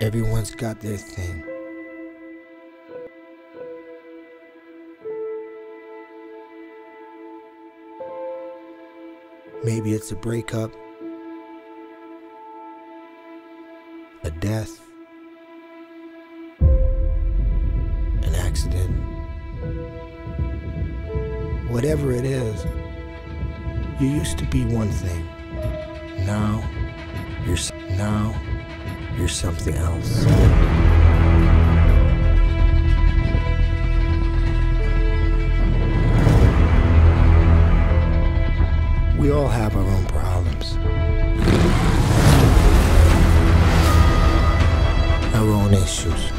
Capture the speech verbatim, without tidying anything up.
Everyone's got their thing. Maybe it's a breakup, a death, an accident. Whatever it is, you used to be one thing. Now, you're now you're something else. We all have our own problems, our own issues.